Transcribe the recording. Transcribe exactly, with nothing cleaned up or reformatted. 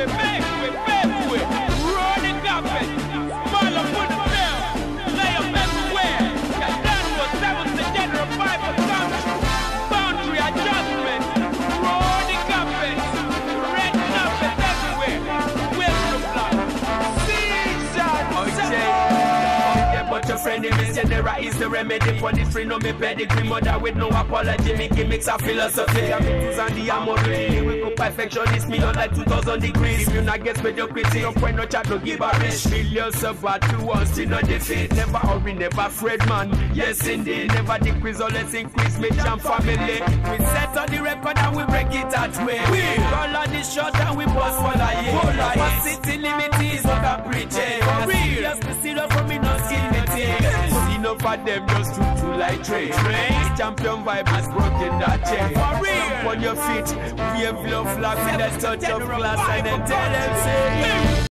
way, make way, pave way. Roll the carpet. Small up on the bell. Lay up everywhere. Your dad was seven the general five for country. Boundary adjustment. Roll the carpet. Red carpet everywhere. Where's the block? Season. But your friend, if it's general, is the remedy for this free. No me pedigree, mother with no apology. Me gimmicks a philosophy. I'm into and the amority. We go perfectionist, me not like two thousand degrees. If you not get mediocrity, no point no chat, no give a rich. Millions of bad to once, still no defeat. Never hurry, never afraid, man. Yes, indeed. Never decrease or let's increase. Me jam family. We set on the record and we break it that way. We roll on the shot and we bust for the year. What city limit is what I'm preaching. For real. Just to see up for me, no skill me. Enough of them just to do like trade. Champion vibe has broken that chain. For real. On your feet, wave love flag with a touch of glass and then tell them say